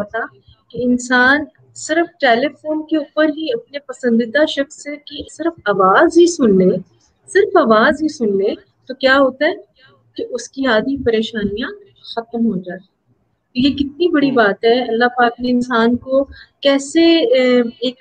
ہوتا کہ انسان صرف ٹیلی فون کے اوپر ہی اپنے پسندیدہ شخص کی صرف آواز ہی سن لے، صرف آواز ہی سن لے، تو کیا ہوتا ہے کہ اس کی آدھی پریشانیاں ختم ہو جاتی. یہ کتنی بڑی بات ہے. اللہ پاک نے انسان کو کیسے ایک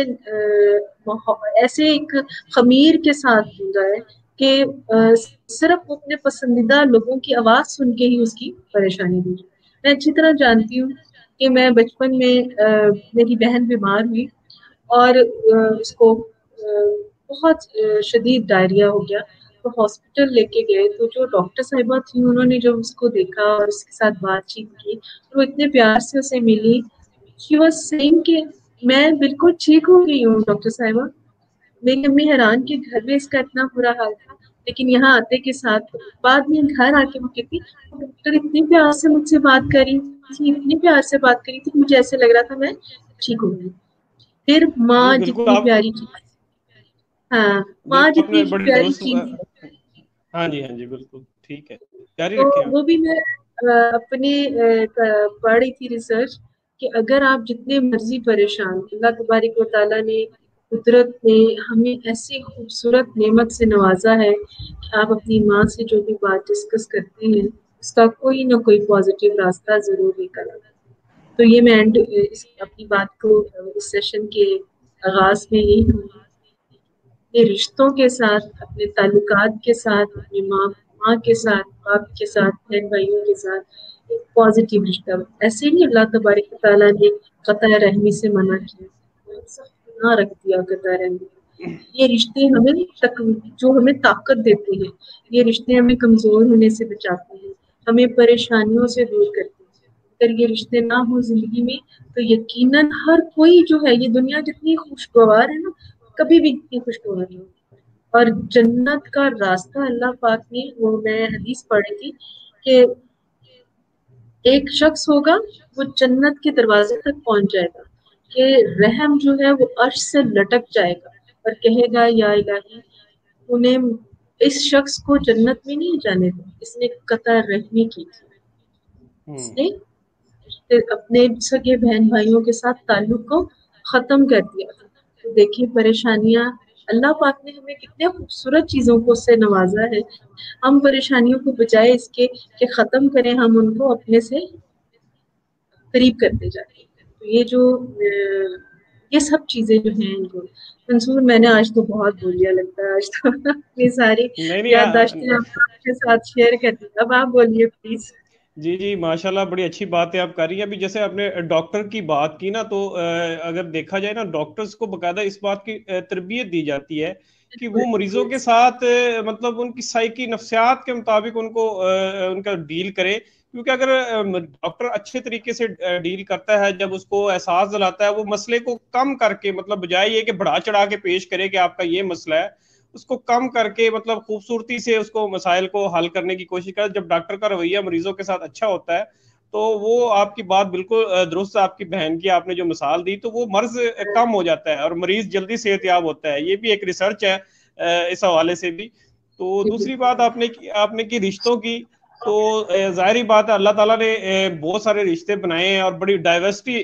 ایسے ایک خمیر کے ساتھ ڈھونڈا ہے کہ صرف اپنے پسندیدہ لوگوں کی آواز سن کے ہی اس کی پریشانی دی. میں اچھی طرح جانتی ہوں کہ میں بچپن میں میری بہن بیمار ہوئی اور اس کو بہت شدید ڈائریا ہو گیا. تو ہاسپٹل لے کے گئے تو جو ڈاکٹر صاحبہ تھیں انہوں نے جب اس کو دیکھا اور اس کے ساتھ بات چیت کی تو اتنے پیار سے اسے ملی. شی واز سیئنگ کہ میں بالکل ٹھیک ہو گئی ہوں ڈاکٹر صاحبہ. میری امی حیران کہ گھر میں اس کا اتنا برا حال تھا لیکن یہاں آتے کے ساتھ بعد میں گھر آ کے وہ کہتی ڈاکٹر اتنے پیار سے مجھ سے بات کری تھی، اتنی پیار سے بات کری تھی، مجھے ایسے لگ رہا تھا میں ٹھیک ہو گئی. پھر ماں بالکل جتنی آپ پیاری چیز، ہاں ماں بالکل آپ جتنی نے بڑی پیاری درست چیز، ہاں جی بالکل ٹھیک ہے، جاری تو رکھیں آپ. وہ بھی میں اپنے پڑھ رہی تھی ریسرچ کہ اگر آپ جتنے مرضی پریشان، اللہ تبارک و تعالیٰ نے قدرت نے ہمیں ایسی خوبصورت نعمت سے نوازا ہے کہ آپ اپنی ماں سے جو بھی بات ڈسکس کرتے ہیں اس کا کوئی نہ کوئی پازیٹیو راستہ ضرور نکل آتا. تو یہ میں اپنی بات کو اس سیشن کے آغاز میں یہی کہوں گی، اپنے رشتوں کے ساتھ، اپنے تعلقات کے ساتھ، اپنی ماں کے ساتھ، باپ کے ساتھ، بہن بھائیوں کے ساتھ ایک پازیٹیو رشتہ. ایسے ہی اللہ تبارک تعالیٰ نے قطع رحمی سے منع کیا، نہ رکھ دیا قطع رحمی. یہ رشتے جو ہمیں طاقت دیتے ہیں، یہ رشتے ہمیں کمزور ہونے سے بچاتے ہیں، ہمیں پریشانیوں سے دور کرتے ہیں. اگر یہ رشتے نہ ہوں زندگی میں تو یقیناً ہر کوئی جو ہے، یہ دنیا جتنی خوشگوار ہے نا کبھی بھی اتنی خوشگوار نہیں. اور جنت کا راستہ اللہ پاک نے، وہ میں حدیث پڑھی تھی کہ ایک شخص ہوگا وہ جنت کے دروازے تک پہنچ جائے گا کہ رحم جو ہے وہ عرش سے لٹک جائے گا اور کہے گا یا الہی انہیں اس شخص کو جنت میں نہیں جانے دو، اس نے قطع رحمی کی تھی، اس نے اپنے سگے بہن بھائیوں کے ساتھ تعلق کو ختم کر دیا تھا. تو دیکھیں پریشانیاں، اللہ پاک نے ہمیں کتنے خوبصورت چیزوں کو سے نوازا ہے. ہم پریشانیوں کو بجائے اس کے کہ ختم کریں، ہم ان کو اپنے سے قریب کرتے جاتے ہیں. تو یہ سب چیزیں جو ہیں ان کو منصور، میں نے آج تو بہت بولیا لگتا ہے، آج تو اپنی ساری یادداشتیں آپ کے ساتھ شیئر کر دی. اب آپ بولیے پلیز. جی ماشاءاللہ بڑی اچھی بات ہے آپ کر رہی ہیں. ابھی جیسے آپ نے ڈاکٹر کی بات کی نا، تو اگر دیکھا جائے نا ڈاکٹرز کو باقاعدہ اس بات کی تربیت دی جاتی ہے کہ وہ مریضوں کے ساتھ مطلب ان کی سائیکی نفسیات کے مطابق ان کو ان کا ڈیل کرے. کیونکہ اگر ڈاکٹر اچھے طریقے سے ڈیل کرتا ہے، جب اس کو احساس دلاتا ہے، وہ مسئلے کو کم کر کے، مطلب بجائے یہ کہ بڑھا چڑھا کے پیش کرے کہ آپ کا یہ مسئلہ ہے، اس کو کم کر کے مطلب خوبصورتی سے اس کو مسائل کو حل کرنے کی کوشش کرے. جب ڈاکٹر کا رویہ مریضوں کے ساتھ اچھا ہوتا ہے تو وہ آپ کی بات بالکل درست ہے. آپ کی بہن کی آپ نے جو مثال دی، تو وہ مرض کم ہو جاتا ہے اور مریض جلدی صحت یاب ہوتا ہے. یہ بھی ایک ریسرچ ہے اس حوالے سے بھی. تو دوسری بات آپ نے کی رشتوں کی، تو ظاہری بات ہے اللہ تعالیٰ نے بہت سارے رشتے بنائے ہیں اور بڑی ڈائیورسٹی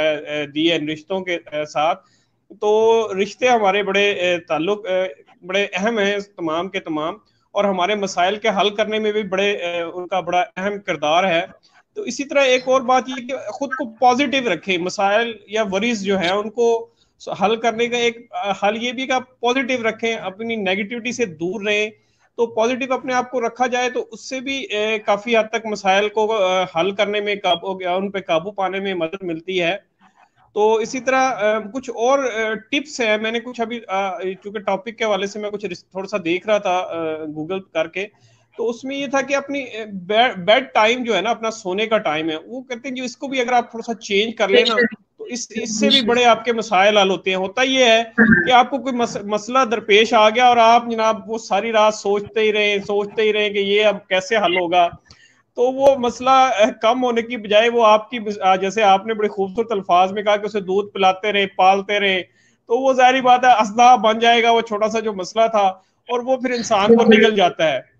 دی ہے ان رشتوں کے ساتھ. تو رشتے ہمارے بڑے تعلق بڑے اہم ہیں تمام کے تمام، اور ہمارے مسائل کے حل کرنے میں بھی ان کا بڑا اہم کردار ہے. تو اسی طرح ایک اور بات یہ کہ خود کو پازیٹیو رکھیں. مسائل یا وریز جو ہیں ان کو حل کرنے کا ایک حل یہ بھی کہ آپ پازیٹیو رکھیں، اپنی نیگیٹیوٹی سے دور رہیں. تو پازیٹیو اپنے آپ کو رکھا جائے تو اس سے بھی کافی حد تک مسائل کو حل کرنے میں، ان پہ قابو پانے میں مدد ملتی ہے. تو اسی طرح کچھ اور ٹپس ہیں. میں نے کچھ ابھی چونکہ ٹاپک کے حوالے سے میں کچھ تھوڑا سا دیکھ رہا تھا گوگل کر کے، تو اس میں یہ تھا کہ اپنی بیڈ ٹائم جو ہے نا، اپنا سونے کا ٹائم ہے، وہ کہتے ہیں جو اس کو بھی اگر آپ تھوڑا سا چینج کر لینا تو اس سے بھی بڑے آپ کے مسائل حل ہوتے ہیں. ہوتا یہ ہے کہ آپ کو کوئی مسئلہ درپیش آ گیا اور آپ جناب وہ ساری رات سوچتے ہی رہے کہ یہ اب کیسے حل ہوگا، تو وہ مسئلہ کم ہونے کی بجائے وہ آپ کی، جیسے آپ نے بڑے خوبصورت الفاظ میں کہا کہ اسے دودھ پلاتے رہے، پالتے رہے، تو وہ ظاہری بات ہے اسدا بن جائے گا وہ چھوٹا سا جو مسئلہ تھا، اور وہ پھر انسان کو نگل جاتا ہے.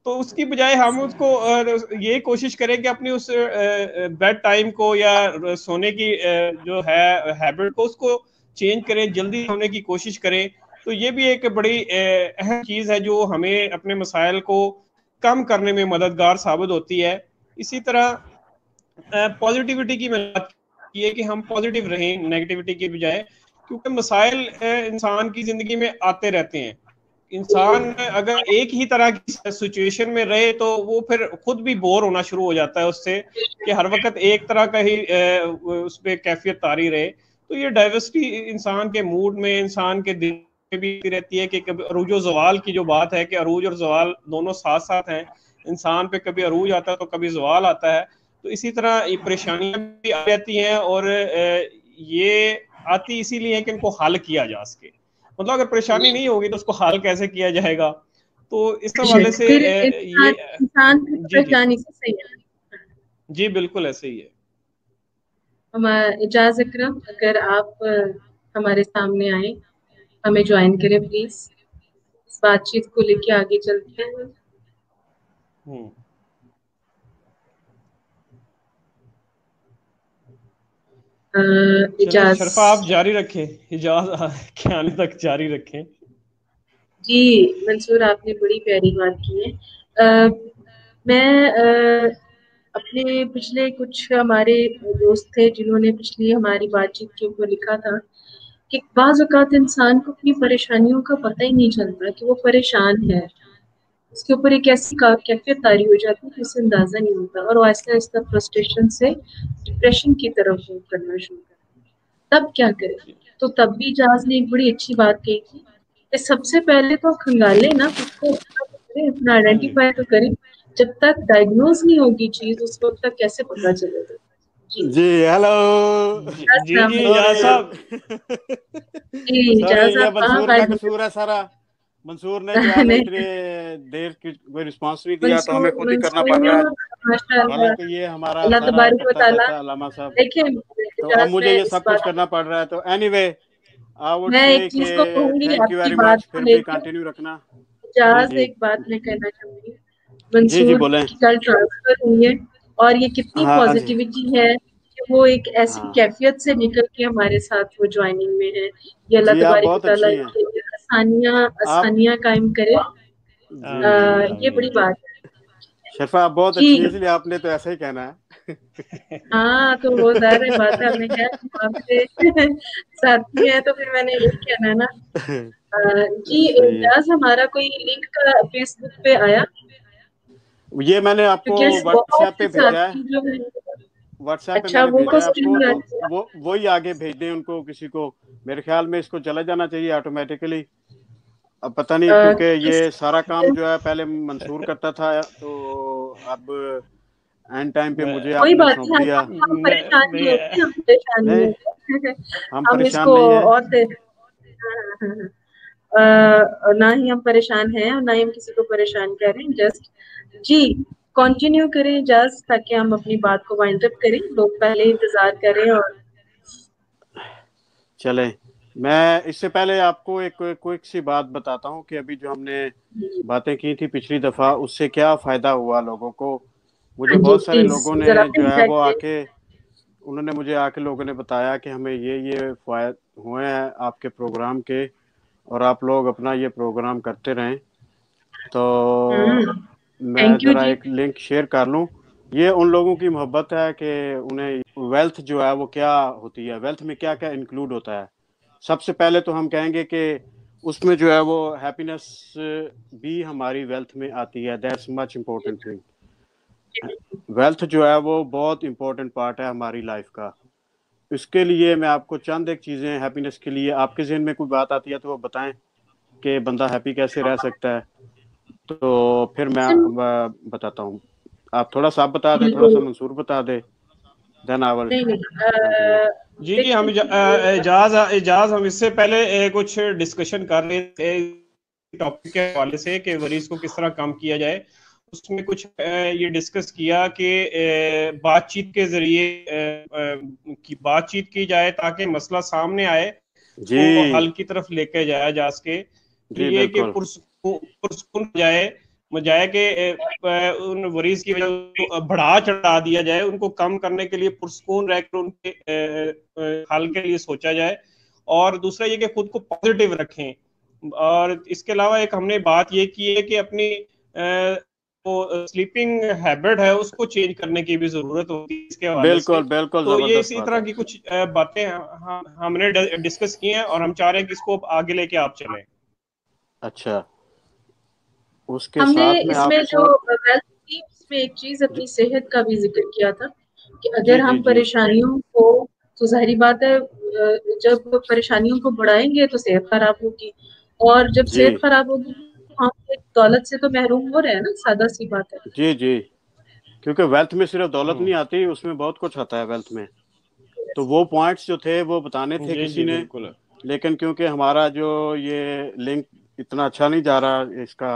تو اس کی بجائے ہم اس کو یہ کوشش کریں کہ اپنی اس بیڈ ٹائم کو یا سونے کی جو ہے ہیبٹ کو اس کو چینج کریں, جلدی ہونے کی کوشش کریں. تو یہ بھی ایک بڑی اہم چیز ہے جو ہمیں اپنے مسائل کو کم کرنے میں مددگار ثابت ہوتی ہے. اسی طرح پازیٹیوٹی کی میں بات کی ہے کہ ہم پازیٹیو رہیں نیگیٹیوٹی کی بجائے, کیونکہ مسائل انسان کی زندگی میں آتے رہتے ہیں. انسان اگر ایک ہی طرح کی سچویشن میں رہے تو وہ پھر خود بھی بور ہونا شروع ہو جاتا ہے اس سے, کہ ہر وقت ایک طرح کا ہی اس پہ کیفیت طاری رہے. تو یہ ڈائیورسٹی انسان کے موڈ میں, انسان کے دل میں بھی رہتی ہے, کہ کبھی عروج و زوال کی جو بات ہے کہ عروج اور زوال دونوں ساتھ ساتھ ہیں. انسان پہ کبھی عروج آتا ہے تو کبھی زوال آتا ہے. تو اسی طرح یہ پریشانیاں بھی آ جاتی ہیں, اور یہ آتی اسی لیے کہ ان کو حل کیا جا سکے. مطلب اگر پریشانی نہیں ہوگی تو اس کو حل کیسے کیا جائے گا. تو اس حوالے سے پھر یہ انسان کی جی جی پریشانی سے صحیح ہے. جی بالکل ایسے ہی ہے. اجاز اکرم, اگر آپ ہمارے سامنے آئیں, ہمیں جوائن کریں پلیز, اس بات چیت کو لے کے آگے چلتے ہیں. چلیں اجاز. شرفا آپ جاری رکھیں, اجاز کے آنے تک جاری رکھیں. جی منصور, آپ نے بڑی پیاری بات کی ہے. میں اپنے پچھلے کچھ ہمارے دوست تھے جنہوں نے پچھلی ہماری بات چیت کے اوپر لکھا تھا کہ بعض اوقات انسان کو اپنی پریشانیوں کا پتہ ہی نہیں چلتا کہ وہ پریشان ہے. اس کے اوپر ایک ایسی کیفیت طاری ہو جاتی ہے کہ اسے اندازہ نہیں ہوتا, اور وہ آہستہ آہستہ فرسٹریشن سے ڈپریشن کی طرف موو کرنا شروع کرتا ہے. تب کیا کرے؟ تو تب بھی اجاز نے ایک بڑی اچھی بات کہی تھی کہ سب سے پہلے تو کھنگالے نا خود کو, اپنا ہاں جی آئیڈینٹیفائی تو کریں. جب تک ڈائگنوز نہیں ہوگی چیز اس وقت تک کیسے پتا چلے گا. جی ہیلو, جی جی سوری اجاز صاحب. جی سوری, اجاز یہ آپ کہاں منصور کا غائب ہو قصور ہے سارا. منصور نے جو ہے نا اتنے دیر کی کوئی رسپانس نہیں دیا تو ہمیں خود ہی کرنا پڑ رہا ہے, ماشاء اللہ, حالانکہ یہ ہمارا اللہ سارا تبارک و کرتا تعالیٰ. دھرتا علامہ صاحب. دیکھیں تو اب اجاز, مجھے میں یہ اس سب کچھ بات کرنا پڑ رہا ہے. تو اینی وے آئی وڈ میں ایک سے کہ چیز کو کہوں گی تھینک آپ یو کی ویری بات مچ, کو پھر لے بھی کے. کنٹینیو رکھنا. جی اجاز جی ایک بات میں کہنا چاہوں گی, جی جی منصور بولیں. کی کل ٹرانسفر ہوئی ہے, اور یہ کتنی ہاں جی, پازیٹیوٹی ہے کہ وہ ایک ایسی ہاں کیفیت سے نکل کے ہمارے ساتھ وہ جوائننگ میں ہے. یہ اللہ جی, آپ تبارک و بہت تعالیٰ اچھی ہیں. آپ آسانیاں قائم کرے. جی یہ آمین. بڑی بات ہے. شرفا آپ بہت جی اچھی ہیں, اس لیے آپ نے تو ایسا ہی کہنا ہے. ہاں, تو وہ ظاہر بات ہے, ہم نے کیا آپ سے ساتھی ہیں تو پھر میں نے یہی کہنا ہے نا. جی صحیح ہے. اجاز, ہمارا کوئی لنک کا فیس بک پہ آیا؟ یہ میں نے آپ کو کیونکہ واٹس بہت ایپ سے پہ بھیجا ہے. ساتھی جو ہیں. واٹس ایپ پہ میں اچھا, نے وہ بھیجا ہے آپ کو, تو کوشچن وہی آگے بھیج دیں ان کو, کسی کو. میرے خیال میں اس کو چلا جانا چاہیے آٹومیٹیکلی. اب پتہ نہیں, کیونکہ کس یہ سارا کام جو ہے پہلے منصور کرتا تھا, تو اب اینڈ ٹائم پہ مجھے آپ کوئی نے بات سونپ نہیں, دیا. ہم پریشان نہیں ہوتے, ہم پریشان نہیں نہیں, ہوتے. ہم ہم اس پریشان کو نہیں ہیں. اور نہ ہی ہم پریشان ہیں اور نہ ہی ہم کسی کو پریشان کر رہے ہیں. جسٹ جی کنٹینیو کریں اجاز, تاکہ ہم اپنی بات کو وائنڈ اپ کریں. لوگ پہلے انتظار کریں. اور چلیں, میں اس سے پہلے آپ کو ایک کوئک سی بات بتاتا ہوں کہ ابھی جو ہم نے باتیں کی تھی پچھلی دفعہ, اس سے کیا فائدہ ہوا لوگوں کو. مجھے جی بہت سارے پلیز لوگوں نے ذرا جو ہے وہ آ پلیز. کے, انہوں نے مجھے آ کے لوگوں نے بتایا کہ ہمیں یہ فوائد ہوئے ہیں آپ کے پروگرام کے, اور آپ لوگ اپنا یہ پروگرام کرتے رہیں. تو میں تھینک یو ذرا جی. ایک لنک شیئر کر لوں. یہ ان لوگوں کی محبت ہے کہ انہیں ویلتھ جو ہے وہ کیا ہوتی ہے, ویلتھ میں کیا کیا انکلوڈ ہوتا ہے. سب سے پہلے تو ہم کہیں گے کہ اس میں جو ہے وہ ہیپینس بھی ہماری ویلتھ میں آتی ہے. That's much important thing. Wealth جو ہے وہ بہت امپورٹنٹ پارٹ ہے ہماری لائف کا. اس کے لیے میں آپ کو چند ایک چیزیں ہیپینس کے لیے, آپ کے ذہن میں کوئی بات آتی ہے تو وہ بتائیں کہ بندہ ہیپی کیسے رہ سکتا ہے. تو پھر میں بتاتا ہوں. آپ تھوڑا سا بتا دیں, تھوڑا بالکل سا منصور بتا دے, دین آئی ول نہیں کنٹینیو. جی جی, ہم دیکھیں اجاز ہم اس سے پہلے کچھ ڈسکشن کر رہے تھے ٹاپک کے حوالے سے کہ مریض کو کس طرح کم کیا جائے. اس میں کچھ یہ ڈسکس کیا کہ بات چیت کے ذریعے بات چیت کی جائے تاکہ مسئلہ سامنے آئے جی تو حل کی طرف لے کے جایا جا سکے. پھر جی یہ کہ بالکل پرسکون جائے, بجائے کہ ان وریز کی وجہ کو بڑھا چڑھا دیا جائے، ان کو کم کرنے کے لیے پرسکون رہ کر ان کے حل کے لیے سوچا جائے. اور دوسرا یہ کہ خود کو پازیٹیو رکھیں. اور اس کے علاوہ ایک ہم نے بات یہ کی ہے کہ اپنی سلیپنگ ہیبٹ ہے اس کو چینج کرنے کی بھی ضرورت ہوتی ہے اس کے حوالے سے. بالکل بالکل تو یہ زبردست اسی بات طرح ہے. کی کچھ باتیں ہم نے ڈسکس کی ہیں اور ہم چاہ رہے ہیں کہ اس کو آگے لے کے آپ چلیں. اچھا، اس کے ہم نے ساتھ میں اس آپ میں جو کو ویلتھ اسکیمز میں ایک چیز اپنی صحت کا بھی ذکر کیا تھا کہ جی اگر جی ہم جی پریشانیوں کو، تو ظاہری بات ہے جب پریشانیوں کو بڑھائیں گے تو صحت خراب ہوگی، اور جب جی صحت خراب ہوگی تو ہم ایک دولت سے تو محروم ہو رہے ہیں نا، سادہ سی بات ہے. جی جی، کیونکہ ویلتھ میں صرف دولت ہوں. نہیں آتی، اس میں بہت کچھ آتا ہے ویلتھ میں. تو وہ پوائنٹس جو تھے وہ بتانے تھے جی کسی جی نے، بالکل. لیکن کیونکہ ہمارا جو یہ لنک اتنا اچھا نہیں جا رہا اس کا،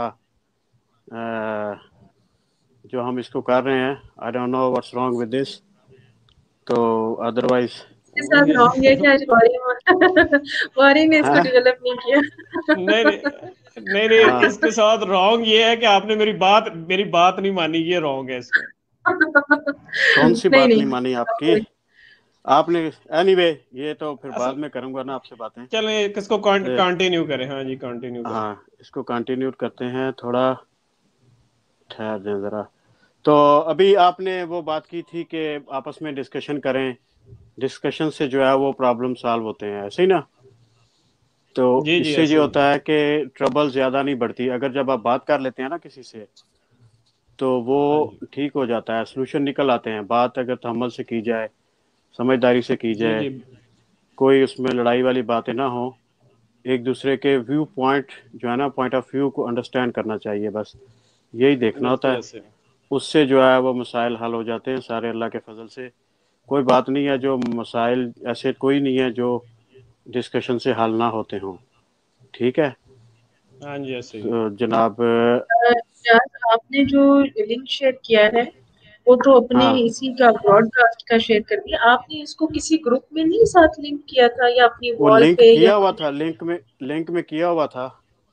جو ہم اس کو کر رہے ہیں، I don't know what's wrong with this. تو ادروائز اس کے ساتھ رانگ ہے کہ آج غوری نے اس کو ہاں ڈیولپ نہیں کیا. نہیں نہیں نہیں، ہاں اس کے ساتھ رانگ یہ ہے کہ آپ نے میری بات نہیں مانی، یہ رانگ ہے اس میں. کون سی نہیں بات نہیں، نہیں مانی آپ کی؟ آپ نے اینی وے یہ تو پھر بعد میں کروں گا نا آپ سے باتیں. چلیں کس کو کنٹینیو کریں. ہاں جی کنٹینیو کریں. ہاں اس کو کنٹینیو کرتے ہیں، تھوڑا ٹھہر دیں ذرا. تو ابھی آپ نے وہ بات کی تھی کہ آپس میں ڈسکشن کریں، ڈسکشن سے جو ہے وہ پرابلم سالو ہوتے ہیں، ایسے ہی نا؟ تو جی اس جی سے یہ ایسے ہی. ہوتا ہے کہ ٹربل زیادہ نہیں بڑھتی. اگر جب آپ بات کر لیتے ہیں نا کسی سے تو وہ ہاں جی ٹھیک ہو جاتا ہے، سلوشن نکل آتے ہیں. بات اگر تحمل سے کی جائے، سمجھداری سے کی جی جائے، جی کوئی اس میں لڑائی والی باتیں نہ ہوں، ایک دوسرے کے ویو پوائنٹ جو ہے نا، پوائنٹ آف ویو کو انڈرسٹینڈ کرنا چاہیے، بس یہی دیکھنا ہوتا بالکل ہے. ایسے. اس سے جو ہے وہ مسائل حل ہو جاتے ہیں سارے اللہ کے فضل سے. کوئی بات نہیں ہے جو مسائل، ایسے کوئی نہیں ہے جو ڈسکشن سے حل نہ ہوتے ہوں. ٹھیک ہے ہاں جی ایسے ہی. جناب. آپ نے جو لنک شیئر کیا ہے وہ تو اپنے ہاں اسی کا براڈ کاسٹ کا شیئر کر دیا آپ نے. اس کو کسی گروپ میں نہیں ساتھ لنک کیا تھا یا اپنی وہ وال لنک پہ یا کیا ہوا تھا، لنک میں کیا ہوا تھا.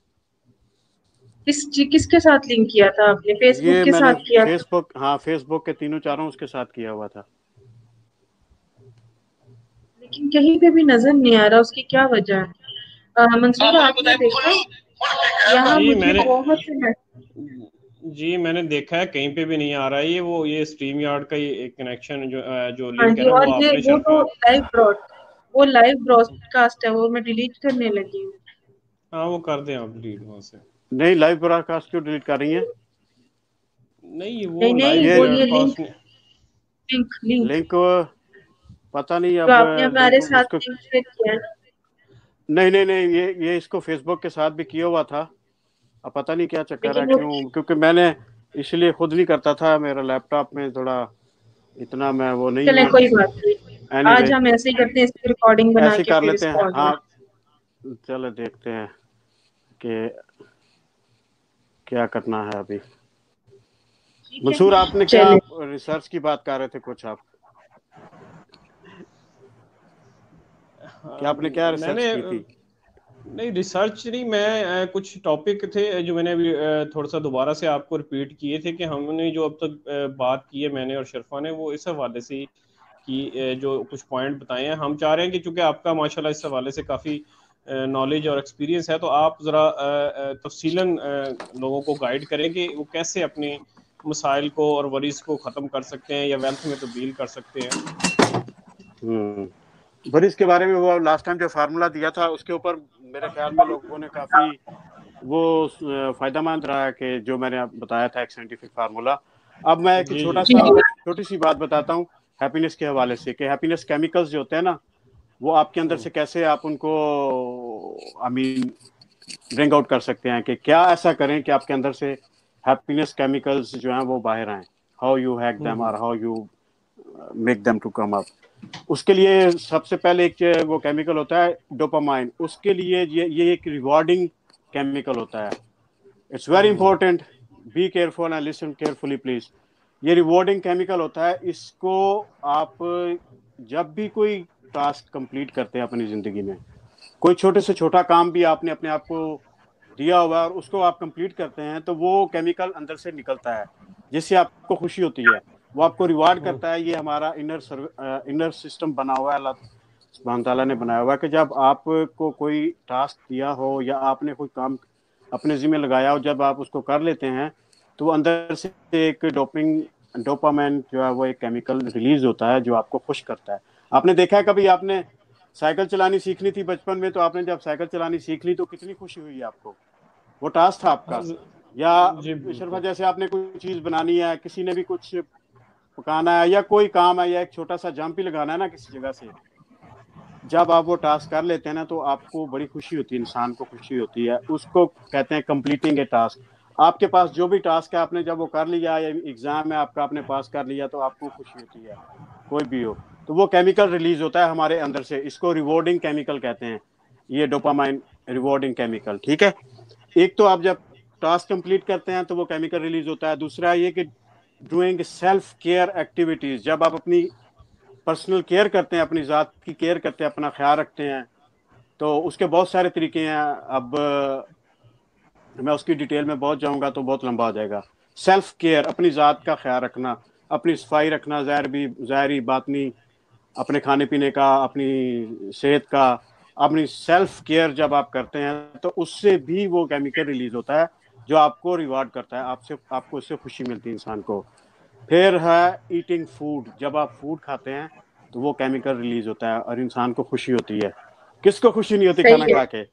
کس کے ساتھ لنک کیا تھا آپ نے؟ فیس بک یہ کے میں نے ساتھ کیا تھا؟ فیس بک، ہاں فیس بک کے تینوں چاروں اس کے ساتھ کیا ہوا تھا. لیکن کہیں پہ بھی نظر نہیں آ رہا، اس کی کیا وجہ ہے؟ منصور آپ نے دیکھا یہاں جی مجھے بہت سے میں نے دیکھا ہے کہیں پہ بھی نہیں آ رہا ہے. یہ اسٹریم یارڈ کا یہ کنیکشن جو ہاں لنک ہے جی، نا اور وہ آپ نے وہ تو شرفا. لائیو براڈ کاسٹ ہے، وہ میں ڈیلیٹ کرنے لگی ہوں. ہاں وہ کر دیں آپ ڈیلیٹ وہاں سے. نہیں، لائیو براڈ کاسٹ کیوں ڈیلیٹ کر رہی ہیں؟ نہیں وہ نہیں لائیو یہ وہ براڈ یہ کاسٹ نے. لنک لنک پتہ نہیں جو اب آپ نے ہمارے لنک اس ساتھ کو. لنک شیئر کیا ہے. نہیں یہ اس کو فیس بک کے ساتھ بھی کیا ہوا تھا. اب پتہ نہیں کیا چکر ہے، لیکن وہ کیونکہ میں نے اس لیے خود نہیں کرتا تھا، میرا لیپ ٹاپ میں تھوڑا اتنا میں وہ نہیں چلیں ہوں. کوئی بات نہیں، اینی وے آج ہم ایسے ہی کرتے ہیں، اس کی ریکارڈنگ بنا ایسے کے کر پھر لیتے اس ہیں. کو آگے ہاں چلے دیکھتے ہیں کہ کیا کرنا ہے ابھی. ٹھیک ہے. منصور آپ نے کیا، چلیں آپ ریسرچ کی بات کر رہے تھے کچھ، آپ کیا آپ نے کیا میں ریسرچ نے کی تھی؟ نہیں ریسرچ نہیں، میں کچھ ٹاپک تھے جو میں نے ابھی تھوڑا سا دوبارہ سے آپ کو ریپیٹ کیے تھے کہ ہم نے جو اب تک بات کی ہے میں نے اور شرفا نے، وہ اس حوالے سے کی جو کچھ پوائنٹ بتائے ہیں. ہم چاہ رہے ہیں کہ چونکہ آپ کا ماشاءاللہ اس حوالے سے کافی نالج اور ایکسپیرینس ہے، تو آپ ذرا تفصیلاً لوگوں کو گائیڈ کریں کہ وہ کیسے اپنے مسائل کو اور وریز کو ختم کر سکتے ہیں یا ویلتھ میں تبدیل کر سکتے ہیں. بریز کے بارے میں وہ لاسٹ ٹائم جو فارمولا دیا تھا اس کے اوپر میرے خیال میں لوگوں نے کافی وہ فائدہ مند رہا ہے کہ جو میں نے بتایا تھا ایک سائنٹیفک فارمولا. اب میں ایک جی جی چھوٹی سی بات بتاتا ہوں ہیپینس کے حوالے سے، کہ ہیپینس کیمیکلز جو ہوتے ہیں نا، وہ آپ کے اندر سے کیسے آپ ان کو برنگ آؤٹ کر سکتے ہیں، کہ کیا ایسا کریں کہ آپ کے اندر سے ہیپینس کیمیکلز جو ہیں وہ باہر آئیں. ہاؤ یو ہیک دیم اور how you make them to come up. اس کے لیے سب سے پہلے ایک وہ کیمیکل ہوتا ہے ڈوپامائن. اس کے لیے یہ ایک ریوارڈنگ کیمیکل ہوتا ہے. It's very important, be careful and listen carefully please. یہ ریوارڈنگ کیمیکل ہوتا ہے. اس کو آپ جب بھی کوئی ٹاسک کمپلیٹ کرتے ہیں اپنی زندگی میں، کوئی چھوٹے سے چھوٹا کام بھی آپ نے اپنے آپ کو دیا ہوا ہے اور اس کو آپ کمپلیٹ کرتے ہیں تو وہ کیمیکل اندر سے نکلتا ہے جس سے آپ کو خوشی ہوتی ہے, وہ آپ کو ریوارڈ کرتا ہے. یہ ہمارا انر سسٹم بنا ہوا ہے, اللہ سبحانہ تعالیٰ نے بنایا ہوا ہے کہ جب آپ کو کوئی ٹاسک دیا ہو یا آپ نے کوئی کام اپنے ذمہ لگایا ہو, جب آپ اس کو کر لیتے ہیں تو اندر سے ایک ڈوپامین جو ہے وہ ایک کیمیکل ریلیز ہوتا ہے جو آپ کو خوش کرتا ہے. آپ نے دیکھا ہے کبھی آپ نے سائیکل چلانی سیکھنی تھی بچپن میں, تو آپ نے جب سائیکل چلانی سیکھ لی تو کتنی خوشی ہوئی آپ کو, وہ ٹاسک تھا آپ کا. یا جی شرفا بالکل. جیسے آپ نے کوئی چیز بنانی ہے, کسی نے بھی کچھ پکانا ہے یا کوئی کام ہے یا ایک چھوٹا سا جمپ ہی لگانا ہے نا کسی جگہ سے, جب آپ وہ ٹاسک کر لیتے ہیں نا تو آپ کو بڑی خوشی ہوتی ہے, انسان کو خوشی ہوتی ہے. اس کو کہتے ہیں کمپلیٹنگ اے ٹاسک. آپ کے پاس جو بھی ٹاسک ہے آپ نے جب وہ کر لیا, یا ایگزام ہے آپ کا آپ نے پاس کر لیا, تو آپ کو خوشی ہوتی ہے کوئی بھی ہو. تو وہ کیمیکل ریلیز ہوتا ہے ہمارے اندر سے, اس کو ریوارڈنگ کیمیکل کہتے ہیں, یہ ڈوپامائن ریوارڈنگ کیمیکل. ٹھیک ہے, ایک تو آپ جب ٹاسک کمپلیٹ کرتے ہیں تو وہ کیمیکل ریلیز ہوتا ہے. دوسرا یہ کہ ڈوئنگ سیلف کیئر ایکٹیویٹیز, جب آپ اپنی پرسنل کیئر کرتے ہیں, اپنی ذات کی کیئر کرتے ہیں, اپنا خیال رکھتے ہیں, تو اس کے بہت سارے طریقے ہیں. اب میں اس کی ڈیٹیل میں بہت جاؤں گا تو بہت لمبا ہو جائے گا. سیلف کیئر, اپنی ذات کا خیال رکھنا, اپنی صفائی رکھنا, ظاہری باطنی, اپنے کھانے پینے کا, اپنی صحت کا, اپنی سیلف کیئر جب آپ کرتے ہیں تو اس سے بھی وہ کیمیکل ریلیز ہوتا ہے جو آپ کو ریوارڈ کرتا ہے, آپ کو اس سے خوشی ملتی ہے انسان کو. پھر ہے ایٹنگ فوڈ, جب آپ فوڈ کھاتے ہیں تو وہ کیمیکل ریلیز ہوتا ہے اور انسان کو خوشی ہوتی ہے. کس کو خوشی نہیں ہوتی کھانا صحیح کھا کے؟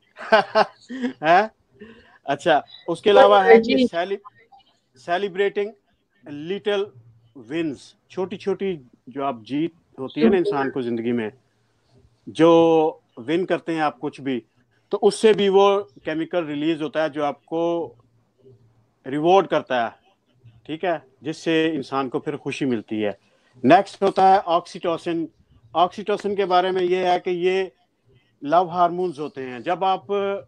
اچھا, اس کے علاوہ ہے ہے کہ جی. سیلیبریٹنگ لٹل ونز, چھوٹی چھوٹی جو آپ جیت ہوتی ہے نا انسان کو زندگی میں, جو ون کرتے ہیں آپ کچھ بھی, تو اس سے بھی وہ کیمیکل ریلیز ہوتا ہے جو آپ کو ریوارڈ کرتا ہے. ٹھیک ہے, جس سے انسان کو پھر خوشی ملتی ہے. نیکسٹ ہوتا ہے آکسیٹوسن. آکسیٹوسن کے بارے میں یہ ہے کہ یہ لو ہارمونز ہوتے ہیں. جب آپ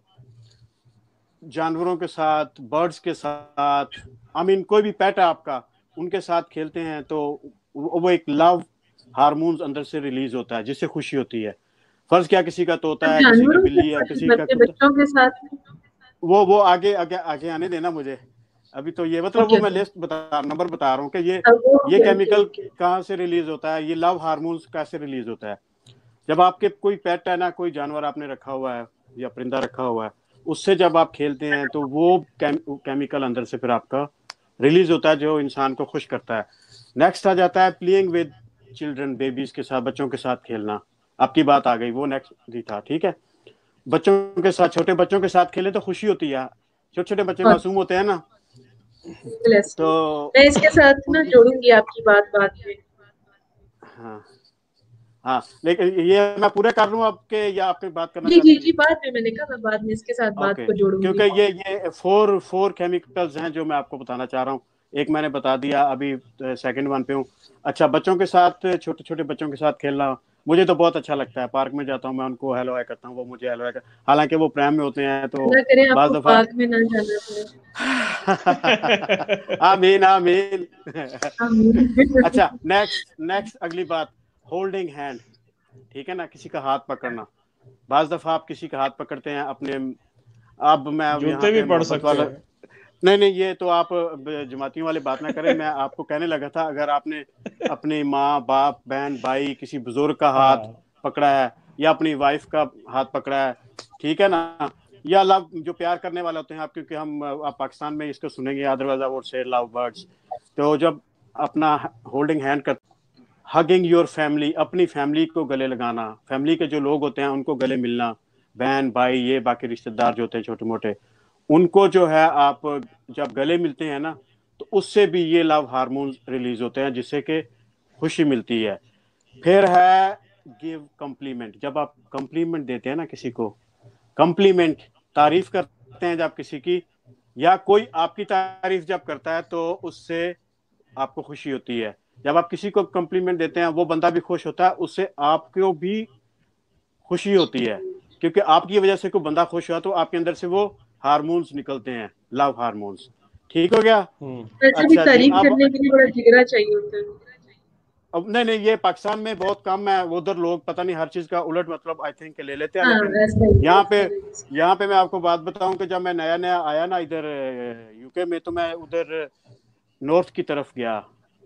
جانوروں کے ساتھ, برڈز کے ساتھ, کوئی بھی پیٹ ہے آپ کا, ان کے ساتھ کھیلتے ہیں تو وہ ایک لو ہارمونز اندر سے ریلیز ہوتا ہے جس سے خوشی ہوتی ہے. فرض کیا کسی کا طوطا ہے, کسی کی جانوروں کے بلی ہے, ساتھ کسی کا بلکہ کتا, بچوں کے ساتھ. وہ آگے آنے دینا مجھے. ابھی تو یہ مطلب اوکے وہ میں اوکے. لسٹ نمبر بتا رہا ہوں کہ یہ اوکے اوکے کیمیکل اوکے. کہاں سے ریلیز ہوتا ہے, یہ لو ہارمونز کیسے ریلیز ہوتا ہے. جب آپ کے کوئی پیٹ ہے نا, کوئی جانور آپ نے رکھا ہوا ہے یا پرندہ رکھا ہوا ہے, اس سے جب آپ کھیلتے ہیں تو وہ کیمیکل اندر سے پھر آپ کا ریلیز ہوتا ہے جو انسان کو خوش کرتا ہے. نیکسٹ آ جاتا ہے پلینگ ود چلڈرن, بیبیز کے ساتھ, بچوں کے ساتھ کھیلنا. آپ کی بات آ گئی, وہ نیکسٹ بھی تھا. ٹھیک ہے, بچوں کے ساتھ, چھوٹے بچوں کے ساتھ کھیلے تو خوشی ہوتی ہے. چھوٹے چھوٹے بچے بہت معصوم ہوتے ہیں نا, بالکل ایسے تو ہی. میں اس کے ساتھ نا ان کی, جوڑوں گی آپ کی بات میں. ہاں ہاں, لیکن یہ میں پورے کر لوں آپ کے, یا آپ بات کرنا جی جی چاہتی ہیں؟ جی, بعد میں نے کہا میں بعد میں اس کے ساتھ بات اوکے, کو جوڑوں گی. کیونکہ یہ فور کیمیکلز ہیں جو میں آپ کو بتانا چاہ رہا ہوں. ایک میں نے بتا دیا, ابھی سیکنڈ ون پہ ہوں. اچھا, بچوں کے ساتھ, چھوٹے چھوٹے بچوں کے ساتھ کھیلنا مجھے تو بہت اچھا لگتا ہے. پارک میں جاتا ہوں, میں ان کو ہیلو ہائی کرتا ہوں, وہ مجھے ہیلو ہائی کرتا, حالانکہ وہ پریم میں ہوتے ہیں تو اللہ کرے آپ بعض کو دفعہ پارک میں نہ جانا پڑے. آمین آمین. آمین. اچھا, نیکسٹ اگلی بات, ہولڈنگ ہینڈ. ٹھیک ہے نا, کسی کا ہاتھ پکڑنا. بعض دفعہ آپ کسی کا ہاتھ پکڑتے ہیں اپنے, اب میں یہاں جوتے بھی پہ پڑھ محبت سکتے والا, ہیں. نہیں یہ تو آپ جماعتیوں والے بات نہ کریں. میں آپ کو کہنے لگا تھا, اگر آپ نے اپنی ماں, باپ, بہن, بھائی, کسی بزرگ کا ہاتھ ہاں پکڑا ہے, یا اپنی وائف کا ہاتھ پکڑا ہے, ٹھیک ہے نا, یا لو جو پیار کرنے والے ہوتے ہیں آپ, کیونکہ ہم آپ پاکستان میں اس کو سنیں گے, otherwise I would say love birds. تو جب اپنا ہولڈنگ ہینڈ کر, ہگنگ یور فیملی, اپنی فیملی کو گلے لگانا, فیملی کے جو لوگ ہوتے ہیں ان کو گلے ملنا, بہن, بھائی, یہ باقی رشتہ دار جو ہوتے ہیں چھوٹے موٹے, ان کو جو ہے آپ جب گلے ملتے ہیں نا تو اس سے بھی یہ لو ہارمونز ریلیز ہوتے ہیں جس سے کہ خوشی ملتی ہے. پھر ہے گیو کمپلیمنٹ. جب آپ کمپلیمنٹ دیتے ہیں نا کسی کو, کمپلیمنٹ, تعریف کرتے ہیں جب کسی کی, یا کوئی آپ کی تعریف جب کرتا ہے تو اس سے آپ کو خوشی ہوتی ہے. جب آپ کسی کو کمپلیمنٹ دیتے ہیں وہ بندہ بھی خوش ہوتا ہے, اس سے آپ کو بھی خوشی ہوتی ہے, کیونکہ آپ کی وجہ سے کوئی بندہ خوش ہوا تو آپ کے اندر سے وہ ہارمونز نکلتے ہیں, لو ہارمونز. ٹھیک ہو گیا. ویسے بھی اچھا جی, تعریف اب کرنے کے لیے بڑا جگرا چاہیے ہوتا ہے. اب نہیں یہ پاکستان میں بہت کم ہے، ادھر لوگ پتہ نہیں ہر چیز کا الٹ مطلب آئی تھنک لے لیتے ہیں، ہاں لیکن ایسا ہی یہاں پہ میں آپ کو بات بتاؤں کہ جب میں نیا آیا نا ادھر یو کے میں، تو میں ادھر نارتھ کی طرف گیا،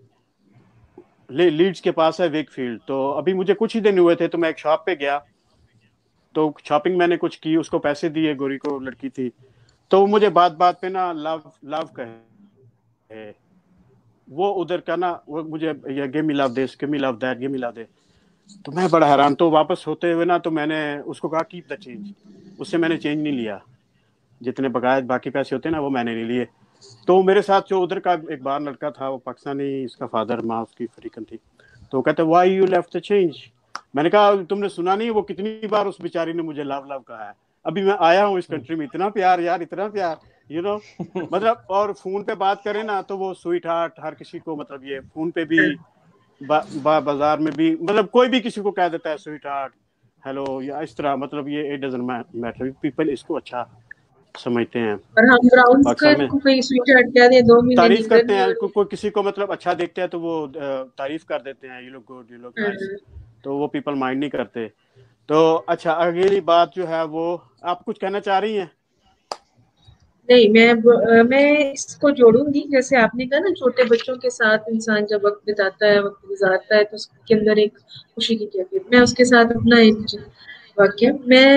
لیڈز کے پاس ہے ویک فیلڈ، تو ابھی مجھے کچھ ہی دن ہوئے تھے، تو میں ایک شاپ پہ گیا، تو شاپنگ میں نے کچھ کی، اس کو پیسے دیے، گوری کو لڑکی تھی، تو مجھے بات پہ نا لو کہے، وہ ادھر کا نا، وہ مجھے give me love this, give me love that, give me love this, تو میں بڑا حیران، تو واپس ہوتے ہوئے نا تو میں نے اس کو کہا کیپ دا چینج، اس سے میں نے چینج نہیں لیا، جتنے بقایا باقی پیسے ہوتے ہیں نا وہ میں نے نہیں لیے. تو میرے ساتھ جو ادھر کا ایک باہر لڑکا تھا، وہ پاکستانی، اس کا فادر، ماں اس کی افریقن تھی، تو وہ کہتے why you left the change. میں نے کہا تم نے سنا نہیں وہ کتنی بار اس بیچاری نے مجھے لو کہا ہے، ابھی میں آیا ہوں اس کنٹری میں، اتنا پیار یار، اتنا پیار، یو نو مطلب. اور فون پہ بات کریں نا تو وہ سویٹ ہارٹ ہر کسی کو، مطلب یہ فون پہ بھی، بازار میں بھی، مطلب کوئی بھی کسی کو کہہ دیتا ہے سویٹ ہارٹ، ہیلو، یا اس طرح، مطلب یہ اٹ ڈزنٹ میٹر، پیپل اس کو اچھا سمجھتے ہیں. اور ہم براؤنس کا پاکستان میں کوئی سویٹ ہارٹ کیا دے، 2 مہینے تعریف نیندر کرتے نہیں ہیں، آنی. کوئی کسی کو مطلب اچھا دیکھتے ہیں تو وہ تعریف کر دیتے ہیں، you look good, you look nice, تو وہ پیپل مائنڈ نہیں کرتے. تو اچھا اگلی بات جو ہے وہ آپ کچھ کہنا چاہ رہی ہیں؟ نہیں، میں اس کو جوڑوں گی، جیسے آپ نے کہا نا چھوٹے بچوں کے ساتھ انسان جب وقت بتاتا ہے، وقت گزارتا ہے، تو اس کے اندر ایک خوشی کی کیفیت. میں اس کے ساتھ اپنا ایک واقعہ،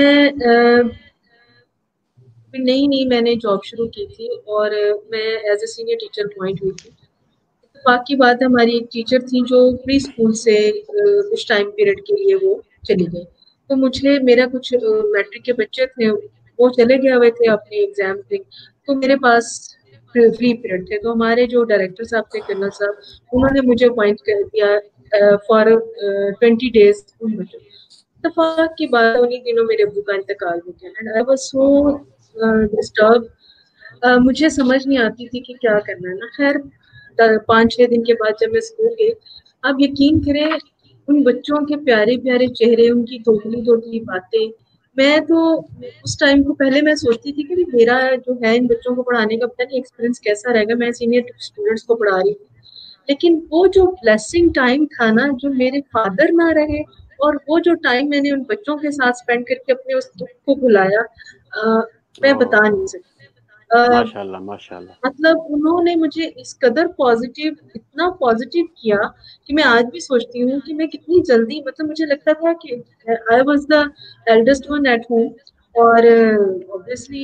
میں نے جاب شروع کی تھی، اور میں as a senior teacher appoint ہوئی تھی. اتفاق کی بات ہے، ہماری ایک ٹیچر تھی جو پری اسکول سے کچھ ٹائم پیریڈ کے لیے وہ چلی گئی. تو میرا کچھ میٹرک کے بچے تھے، وہ چلے گئے ہوئے تھے اپنے ایگزام پہ، تو میرے پاس فری پیریڈ تھے. تو ہمارے جو ڈائریکٹر صاحب تھے، کرنل صاحب، انہوں نے مجھے اپوائنٹ کر دیا فار 20 days ان بچوں. اتفاق کی بات، انہیں دنوں میرے ابو کا انتقال ہو گیا، and I was so disturb. مجھے سمجھ نہیں آتی تھی کہ کیا کرنا ہے نا. خیر 5-6 دن کے بعد جب میں اسکول گئی، آپ یقین کریں ان بچوں کے پیارے پیارے چہرے، ان کی توتلی باتیں. میں تو اس ٹائم کو پہلے میں سوچتی تھی کہ میرا جو ہے ان بچوں کو پڑھانے کا پتہ نہیں ایکسپیرینس کیسا رہے گا، میں سینئر اسٹوڈینٹس کو پڑھا رہی تھی. لیکن وہ جو بلیسنگ ٹائم تھا نا، جو میرے فادر نہ رہے، اور وہ جو ٹائم میں نے ان بچوں کے ساتھ اسپینڈ کر کے اپنے اس دکھ کو بھلایا، میں بتا نہیں سکتی. ماشاء اللہ ماشاء اللہ. مطلب انہوں نے مجھے اس قدر اتنا پازیٹیو کیا کہ میں آج بھی سوچتی ہوں کہ میں کتنی جلدی، مطلب مجھے لگتا تھا کہ I was the eldest one at home. اور obviously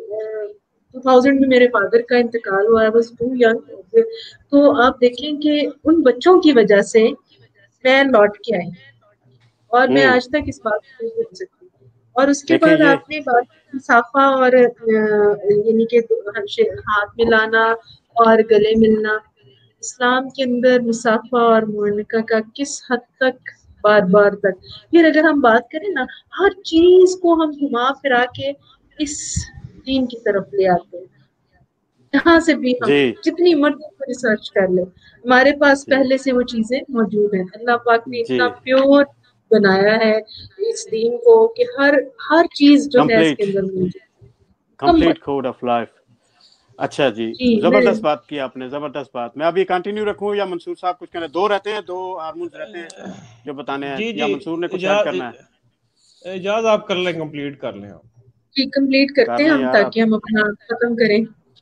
2000 میں میرے فادر کا انتقال ہوا، I was too young. تو آپ دیکھیں کہ ان بچوں کی وجہ سے میں لوٹ کے آئی، اور میں آج تک اس بات کو نہیں بھول سکتی. اور اس کے دیکھیں بعد یہ آپ نے بات مسافہ اور یعنی کہ ہاتھ ملانا اور گلے ملنا، اسلام کے اندر مسافہ اور معانقہ کا کس حد تک، بار تک. پھر اگر ہم بات کریں نا، ہر چیز کو ہم گھما پھرا کے اس دین کی طرف لے آتے ہیں. جہاں سے بھی ہم جی جتنی مرضی ریسرچ کر لیں، ہمارے پاس جی پہلے سے وہ چیزیں موجود ہیں. اللہ پاک نے جی اتنا پیور بنایا ہے اس دین کو کہ ہر چیز جو ہے اس کے اندر موجود ہے. Complete code of life. اچھا جی، میں زبردست بات کی آپ نے، زبردست بات. میں ابھی کنٹینیو رکھوں یا منصور صاحب کچھ کہنا؟ 2 رہتے ہیں، 2 ہارمونز رہتے ہیں جو بتانے ہیں، جی یا منصور نے کچھ ایڈ کرنا ہے؟ اجاز آپ کر لیں، کمپلیٹ کر لیں آپ. جی کمپلیٹ کرتے کر ہیں لیں ہم، یار آپ. تاکہ ہم اپنا ختم کریں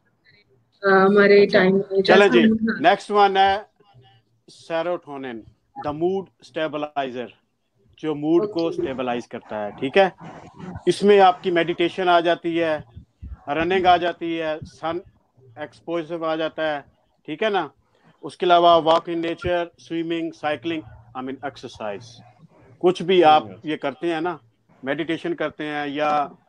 ہمارے اچھا ٹائم. چلیں جیسا جی، ہم نیکسٹ ون ہے سیروٹونن، دا موڈ اسٹیبلائزر، جو موڈ کو اوکے. اسٹیبلائز کرتا ہے. ٹھیک ہے، اس میں آپ کی میڈیٹیشن آ جاتی ہے، رننگ آ جاتی ہے، سن ایکسپوزر آ جاتا ہے. ٹھیک ہے نا. اس کے علاوہ walk in nature, swimming, cycling, I mean exercise, کچھ بھی آپ یہ کرتے ہیں نا، میڈیٹیشن کرتے ہیں یا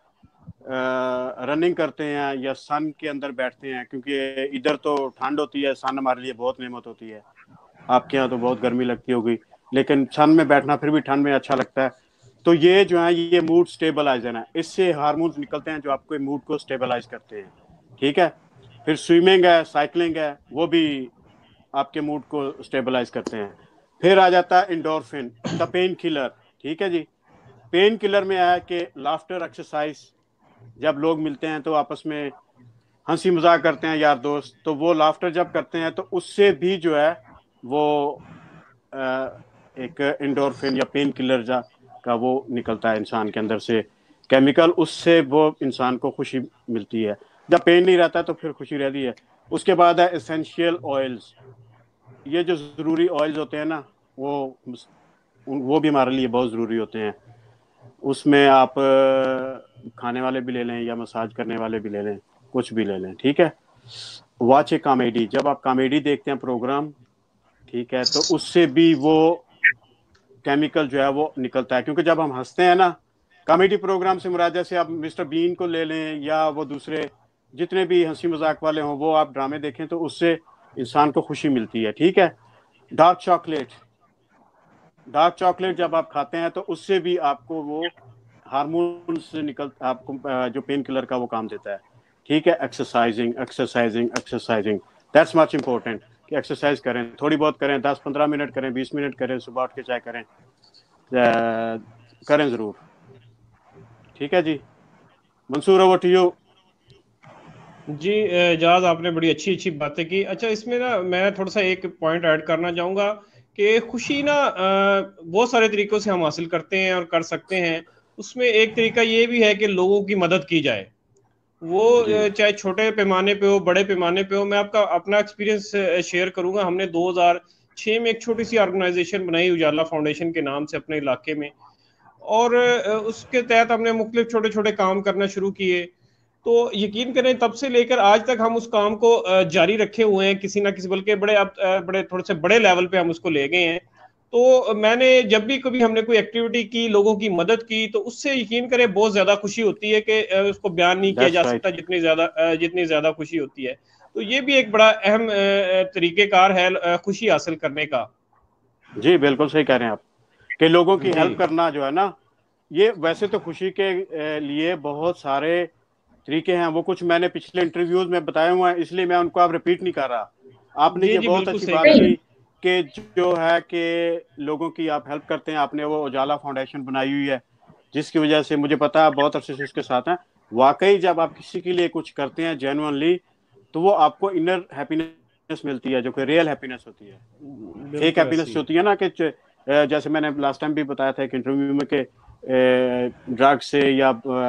رننگ کرتے ہیں یا سن کے اندر بیٹھتے ہیں، کیونکہ ادھر تو ٹھنڈ ہوتی ہے، سن ہمارے لیے بہت نعمت ہوتی ہے. آپ کے یہاں تو بہت گرمی لگتی ہوگی، لیکن سن میں بیٹھنا پھر بھی ٹھنڈ میں اچھا لگتا ہے. تو یہ جو ہے یہ موڈ اسٹیبلائزر ہے، اس سے ہارمونز نکلتے ہیں جو آپ کے موڈ کو اسٹیبلائز کرتے ہیں. ٹھیک ہے. پھر سوئمنگ ہے، سائیکلنگ ہے، وہ بھی آپ کے موڈ کو اسٹیبلائز کرتے ہیں. پھر آ جاتا ہے انڈورفن، دا پین کلر. ٹھیک ہے جی. پین کلر میں ہے کہ لافٹر ایکسرسائز، جب لوگ ملتے ہیں تو آپس میں ہنسی مذاق کرتے ہیں یار دوست، تو وہ لافٹر جب کرتے ہیں تو اس سے بھی جو ہے وہ ایک انڈورفن یا پین کلر کا وہ نکلتا ہے انسان کے اندر سے کیمیکل, اس سے وہ انسان کو خوشی ملتی ہے. جب پین نہیں رہتا تو پھر خوشی رہتی ہے. اس کے بعد ہے اسینشیل آئلز. یہ جو ضروری آئلز ہوتے ہیں نا وہ بھی ہمارے لیے بہت ضروری ہوتے ہیں. اس میں آپ کھانے والے بھی لے لیں یا مساج کرنے والے بھی لے لیں, کچھ بھی لے لیں, ٹھیک ہے. واچ اے کامیڈی, جب آپ کامیڈی دیکھتے ہیں پروگرام, ٹھیک ہے, تو اس سے بھی وہ کیمیکل جو ہے وہ نکلتا ہے. کیونکہ جب ہم ہنستے ہیں نا, کامیڈی پروگرام سے مراد جیسے آپ مسٹر بین کو لے لیں یا وہ دوسرے جتنے بھی ہنسی مذاق والے ہوں, وہ آپ ڈرامے دیکھیں تو اس سے انسان کو خوشی ملتی ہے, ٹھیک ہے. ڈارک چاکلیٹ جب آپ کھاتے ہیں تو اس سے بھی آپ کو وہ ہارمون سے آپ کو جو پین کلر کا وہ کام دیتا ہے, ٹھیک ہے. ایکسرسائزنگ دیٹس مچ امپورٹنٹ کہ ایکسرسائز کریں, تھوڑی بہت کریں, 10-15 منٹ کریں, 20 منٹ کریں, صبح اٹھ کے چائے کریں ضرور, ٹھیک ہے جی. Mansoor over to you. جی اعجاز, آپ نے بڑی اچھی باتیں کی. اچھا, اس میں نا میں تھوڑا سا ایک پوائنٹ ایڈ کرنا چاہوں گا کہ خوشی نا بہت سارے طریقوں سے ہم حاصل کرتے ہیں اور کر سکتے ہیں. اس میں ایک طریقہ یہ بھی ہے کہ لوگوں کی مدد کی جائے, وہ چاہے چھوٹے پیمانے پہ ہو بڑے پیمانے پہ ہو. میں آپ کا اپنا ایکسپیرینس شیئر کروں گا. ہم نے 2006 میں ایک چھوٹی سی آرگنائزیشن بنائی اجالا فاؤنڈیشن کے نام سے اپنے علاقے میں, اور اس کے تحت ہم نے مختلف چھوٹے چھوٹے کام کرنا شروع کیے. تو یقین کریں تب سے لے کر آج تک ہم اس کام کو جاری رکھے ہوئے ہیں کسی نہ کسی, بلکہ بڑے تھوڑے سے بڑے لیول پہ ہم اس کو لے گئے ہیں. تو میں نے جب بھی کبھی ہم نے کوئی ایکٹیویٹی کی, لوگوں کی مدد کی, تو اس سے یقین کریں بہت زیادہ خوشی ہوتی ہے کہ اس کو بیان نہیں کیا جا سکتا جتنی زیادہ خوشی ہوتی ہے. تو یہ بھی ایک بڑا اہم طریقہ کار ہے خوشی حاصل کرنے کا. جی بالکل صحیح کہہ رہے ہیں آپ کہ لوگوں کی جی ہیلپ کرنا جو ہے نا, یہ ویسے تو خوشی کے لیے بہت سارے طریقے ہیں. وہ کچھ میں نے پچھلے انٹرویوز میں بتائے ہوئے ہیں, اس لیے میں ان کو اب ریپیٹ نہیں کر رہا. آپ نے جی یہ جی بہت بالکل اچھی صحیح بات کہہ رہے کی ہیں. کہ جو ہے کہ لوگوں کی آپ ہیلپ کرتے ہیں. آپ نے وہ اجالا فاؤنڈیشن بنائی ہوئی ہے, جس کی وجہ سے مجھے پتا ہے بہت عرصے سے اس کے ساتھ ہیں. واقعی جب آپ کسی کے لیے کچھ کرتے ہیں جینوئنلی, تو وہ آپ کو انر ہیپینس ملتی ہے, جو کہ ریئل ہیپینس ہوتی ہے. فیک بالکل ایسے ہیپینس ہی. ہوتی ہے نا, کہ جیسے میں نے لاسٹ ٹائم بھی بتایا تھا ایک انٹرویو میں کہ ڈرگ سے یا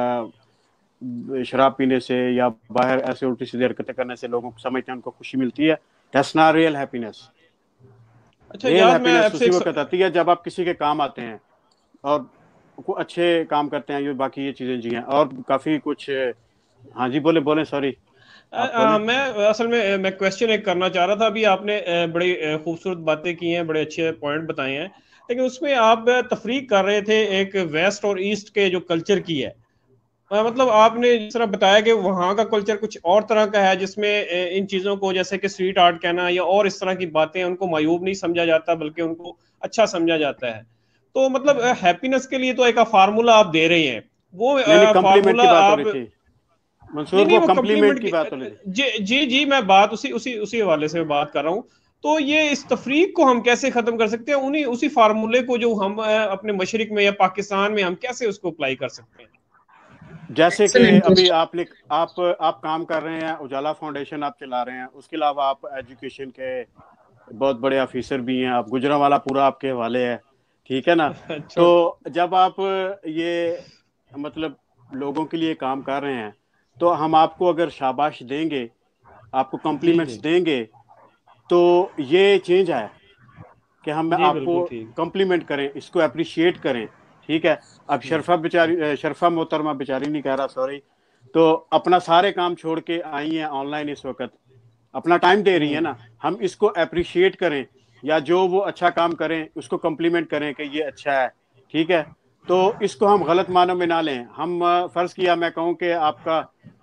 شراب پینے سے یا باہر ایسے الٹی سیدھی حرکتیں کرنے سے لوگوں کو سمجھتے ہیں ان کو خوشی ملتی ہے. That's not real happiness. اچھا ریئل یاد میں ہیپینس آپ سے اسی وقت آتی ہے جب آپ کسی کے کام آتے ہیں اور اچھے کام کرتے ہیں. یہ باقی یہ چیزیں جی ہیں اور کافی کچھ. ہاں جی بولیں سوری آپ بولیں. میں اصل میں کوشچن ایک کرنا چاہ رہا تھا. ابھی آپ نے بڑی خوبصورت باتیں کی ہیں, بڑے اچھے پوائنٹ بتائے ہیں, لیکن اس میں آپ تفریق کر رہے تھے ایک ویسٹ اور ایسٹ کے جو کلچر کی ہے. مطلب آپ نے جس طرح بتایا کہ وہاں کا کلچر کچھ اور طرح کا ہے, جس میں ان چیزوں کو جیسے کہ اسٹریٹ آرٹ کہنا یا اور اس طرح کی باتیں ان کو معیوب نہیں سمجھا جاتا بلکہ ان کو اچھا سمجھا جاتا ہے. تو مطلب ہیپینس کے لیے تو ایک فارمولا آپ دے رہے ہیں, وہ نہیں کمپلیمنٹ کی فارمولا بات ہو آپ رہی تھی منصور, نہیں وہ وہ کمپلیمنٹ کمپلیمنٹ کی بات ہو رہی تھی. جی میں بات اسی حوالے سے بات کر رہا ہوں. تو یہ اس تفریق کو ہم کیسے ختم کر سکتے ہیں, اسی فارمولے کو جو ہم اپنے مشرق میں یا پاکستان میں ہم کیسے اس کو اپلائی کر سکتے ہیں؟ جیسے کہ ابھی آپ کام کر رہے ہیں, اجالا فاؤنڈیشن آپ چلا رہے ہیں, اس کے علاوہ آپ ایجوکیشن کے بہت بڑے آفیسر بھی ہیں, آپ گجرانوالہ پورا آپ کے حوالے ہے, ٹھیک ہے نا. تو جب آپ یہ مطلب لوگوں کے لیے کام کر رہے ہیں, تو ہم آپ کو اگر شاباش دیں گے, آپ کو جی کمپلیمنٹس جی دیں گے, تو یہ چینج ہے کہ ہم جی آپ کو بالکل ٹھیک. کمپلیمنٹ کریں, اس کو اپریشیٹ کریں, ٹھیک ہے. اب شرفا محترمہ بیچاری نہیں کہہ رہا, سوری, تو اپنا سارے کام چھوڑ کے آئی ہیں آن لائن اس وقت, اپنا ٹائم دے رہی ہے نا. ہم اس کو اپریشیٹ کریں, یا جو وہ اچھا کام کریں اس کو کمپلیمنٹ کریں کہ یہ اچھا ہے, ٹھیک ہے. تو اس کو ہم غلط معنوں میں نہ لیں. ہم فرض کیا میں کہوں کہ آپ کا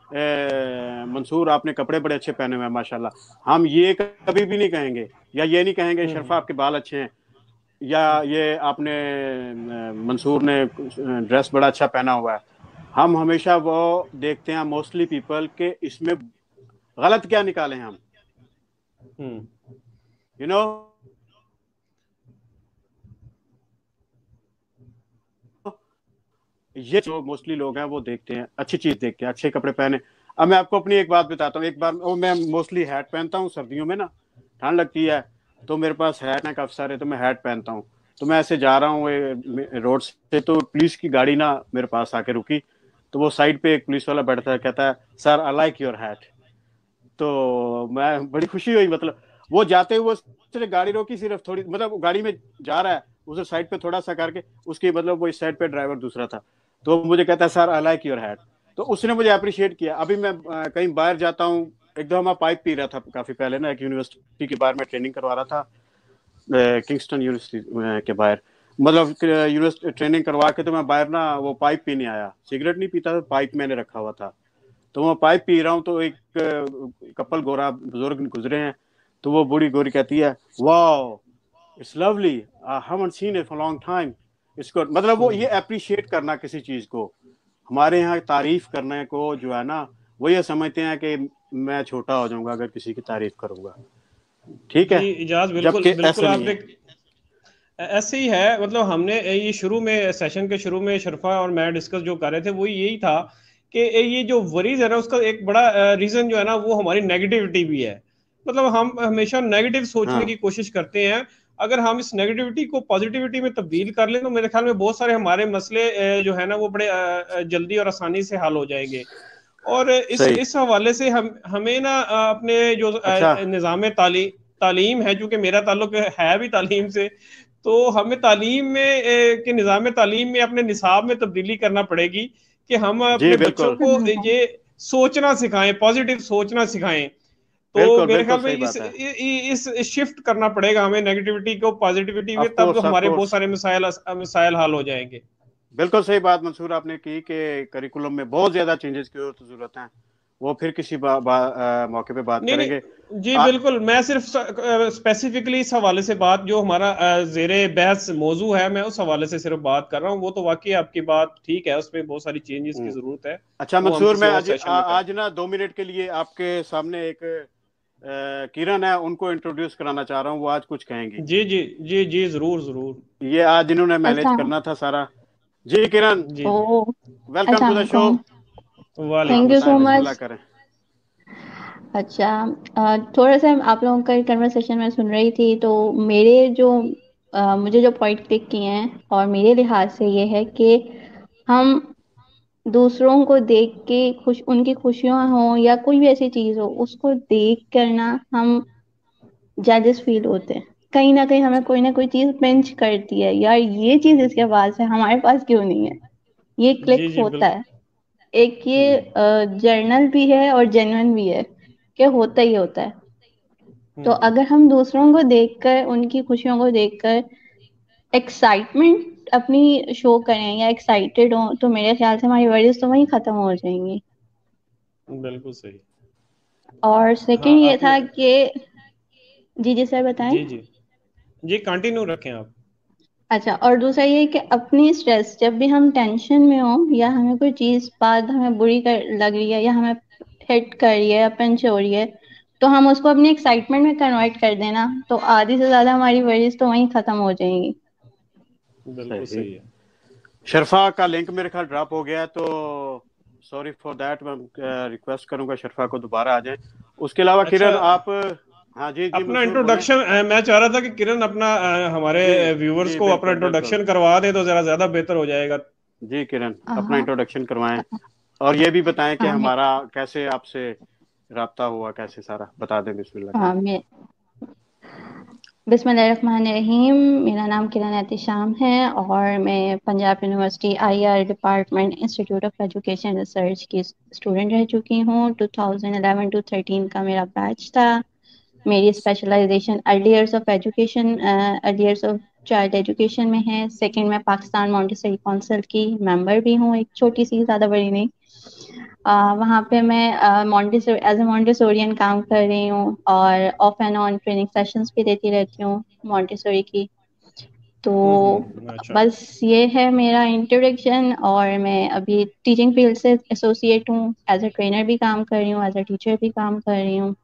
منصور آپ نے کپڑے بڑے اچھے پہنے ہوئے ہیں ماشاءاللہ, ہم یہ کبھی بھی نہیں کہیں گے, یا یہ نہیں کہیں گے شرفا آپ کے بال اچھے ہیں, یا یہ آپ نے منصور نے ڈریس بڑا اچھا پہنا ہوا ہے. ہم ہمیشہ وہ دیکھتے ہیں موسٹلی پیپل کہ اس میں غلط کیا نکالیں ہم, یو نو. یہ جو موسٹلی لوگ ہیں وہ دیکھتے ہیں اچھی چیز دیکھتے ہیں, اچھے کپڑے پہنے. اب میں آپ کو اپنی ایک بات بتاتا ہوں. ایک بار میں موسٹلی ہیٹ پہنتا ہوں سردیوں میں نا, ٹھنڈ لگتی ہے, تو میرے پاس ہیٹ ہے کافی سارے، تو میں ہیٹ پہنتا ہوں. تو میں ایسے جا رہا ہوں روڈ سے، تو پولیس کی گاڑی نا میرے پاس آ کے رکی. تو وہ سائڈ پہ ایک پولیس والا بیٹھتا ہے، کہتا ہے sir I like your hat. تو میں بڑی خوشی ہوئی، مطلب وہ جاتے ہوئے اس نے گاڑی روکی صرف تھوڑی، مطلب گاڑی میں جا رہا ہے اسے سائڈ پہ تھوڑا سا کر کے، اس کی مطلب وہ اس سائڈ پہ ڈرائیور دوسرا تھا، تو مجھے کہتا ہے sir I like your hat. تو اس نے مجھے اپریشیٹ کیا. ابھی میں کہیں باہر جاتا ہوں، ایک دفعہ میں پائپ پی رہا تھا کافی پہلے نا، ایک یونیورسٹی کے باہر میں ٹریننگ کروا رہا تھا، کنگسٹن یونیورسٹی کے باہر، مطلب یونیورسٹی ٹریننگ کروا کے تو میں باہر نا وہ پائپ پینے آیا. سگریٹ نہیں پیتا تھا، پائپ میں نے رکھا ہوا تھا. تو میں پائپ پی رہا ہوں، تو ایک کپل گورا بزرگ گزرے ہیں. تو وہ بوڑھی گوری کہتی ہے wow it's lovely I haven't seen it for long time. اس کو مطلب وہ یہ اپریشیٹ کرنا کسی چیز کو، ہمارے یہاں تعریف کرنے کو جو ہے نا، وہ یہ سمجھتے ہیں کہ میں چھوٹا ہو جاؤں گا اگر کسی کی تعریف کروں گا. ٹھیک ہے، جی اجاز بالکل جبکہ بالکل ایسا آپ نہیں نے ہے. ایسے ہی ہے. مطلب ہم نے یہ شروع میں سیشن کے شروع میں شرفا اور میں ڈسکس جو کر رہے تھے وہ یہی تھا کہ یہ جو وریز ہے نا، اس کا ایک بڑا ریزن جو ہے نا وہ ہماری نیگیٹیوٹی بھی ہے. مطلب ہم ہمیشہ نیگیٹو سوچنے ہاں کی کوشش کرتے ہیں. اگر ہم اس نیگیٹیوٹی کو پازیٹیوٹی میں تبدیل کر لیں تو میرے خیال میں بہت سارے ہمارے مسئلے جو ہے نا وہ بڑے جلدی اور آسانی سے حل ہو جائیں گے. اور صحیح. اس حوالے سے ہمیں نا اپنے جو اچھا نظام تعلیم ہے، چونکہ میرا تعلق ہے بھی تعلیم سے، تو ہمیں تعلیم میں کہ نظام تعلیم میں اپنے نصاب میں تبدیلی کرنا پڑے گی کہ ہم جی اپنے بچوں بالکل کو یہ سوچنا سکھائیں، پازیٹیو سوچنا سکھائیں. تو بالکل میرے بالکل خیال میں صحیح بات ہے. اس شفٹ کرنا پڑے گا ہمیں نیگیٹیوٹی کو پازیٹیوٹی میں، آف تب کورس آف ہمارے بہت کورس سارے مسائل حل ہو جائیں گے. بالکل صحیح بات منصور آپ نے کی کہ کریکولم میں بہت زیادہ چینجز کی ضرورت ہیں. وہ پھر کسی موقع پہ بات نہیں کریں گے. نہیں جی بالکل. میں صرف اسپیسیفکلی اس حوالے سے بات جو ہمارا زیر بحث موضوع ہے میں اس حوالے سے صرف بات کر رہا ہوں. وہ تو واقعی آپ کی بات ٹھیک ہے، اس میں بہت ساری چینجز کی ضرورت ہے. اچھا وہ ہم منصور، کسی میں اور سیشن میں کریں. آج نا 2 منٹ کے لیے آپ کے سامنے ایک کرن ہے، ان کو انٹروڈیوس کرانا چاہ رہا ہوں. وہ آج کچھ کہیں گی. جی جی جی جی ضرور ضرور. یہ آج انہوں نے مینیج السلام کرنا تھا سارا. جی کرن، جی ویلکم ٹو السلام دا شو. علیکم. وعلیکم تھینک یو بتائیں، سو بسم السلام. مچ. اللہ کریں. اچھا، تھوڑا سا آپ لوگوں کا کنورسیشن میں سن رہی تھی، تو میرے جو مجھے جو پوائنٹ کلک کیے ہیں اور میرے لحاظ سے یہ ہے کہ ہم دوسروں کو دیکھ کے ان کی خوشیاں ہوں یا کوئی بھی ایسی چیز ہو، اس کو دیکھ کرنا ہم ججز فیل ہوتے ہیں. کہیں نہ کہیں ہمیں کوئی نہ کوئی چیز پنچ کرتی ہے، یار یہ چیز اس کے پاس ہے، ہمارے پاس کیوں نہیں ہے. یہ کلک جی جی ہوتا ہے. ایک یہ جرنل بھی ہے اور جینوئن بھی ہے کہ ہوتا ہی ہوتا ہے. تو اگر ہم دوسروں کو دیکھ کر، ان کی خوشیوں کو دیکھ کر ایکسائٹمنٹ اپنی شو کریں یا ایکسائٹیڈ ہوں، تو میرے خیال سے ہماری ورزش تو وہیں ختم ہو جائیں گی. بالکل صحیح. اور ہاں سیکنڈ یہ آپ نے تھا کہ جی سر بتائیں. جی جی جی کنٹینیو رکھیں آپ. اچھا، اور دوسرا یہ کہ اپنی اسٹریس جب بھی ہم ٹینشن میں ہوں یا ہمیں کوئی چیز بات ہمیں بری لگ رہی ہے یا ہمیں ہٹ کر رہی ہے یا پنچ ہو رہی ہے، تو ہم اس کو اپنی ایکسائٹمنٹ میں کنورٹ کر دینا، تو آدھی سے زیادہ ہماری ورزش تو وہیں ختم ہو جائیں گی. بالکل صحیح. صحیح ہے. شرفا کا لنک میرے خیال ڈراپ ہو گیا، تو سوری فار دیٹ. میں ریکویسٹ کروں گا شرفا کو دوبارہ آ جائیں. اس کے علاوہ اچھا، کرن آپ. ہاں جی جی اپنا منصور بولیں. انٹروڈکشن میں چاہ رہا تھا کہ کرن اپنا ہمارے جی ویورز جی کو اپنا بالکل بالکل. انٹروڈکشن کروا دیں تو ذرا زیادہ بہتر ہو جائے گا. جی کرن اپنا ہاں انٹروڈکشن کروائیں، اور یہ بھی بتائیں کہ ہاں ہمارا کیسے آپ سے رابطہ ہوا، کیسے سارا بتا دیں. بسم اللہ کریں. ہاں بسم اللہ الرحمن الرحیم. میرا نام کرن احتشام ہے اور میں Punjab university IR department institute of education research کی اسٹوڈنٹ رہ چکی ہوں. 2011 to 13 کا میرا بیچ تھا. میری specialisation early years of education, early years of child education میں ہے. سیکنڈ میں پاکستان مونٹیسری کونسل کی ممبر بھی ہوں، ایک چھوٹی سی، زیادہ بڑی نہیں. وہاں پہ میں ایز اے مونٹیسورین کام کر رہی ہوں اور off and on training sessions بھی دیتی رہتی ہوں مونٹیسوری کی. تو اچھا. بس یہ ہے میرا انٹروڈکشن. اور میں ابھی ٹیچنگ فیلڈ سے ایسوسیٹ ہوں، ایز اے ٹرینر بھی کام کر رہی ہوں، ایز اے ٹیچر بھی کام کر رہی ہوں.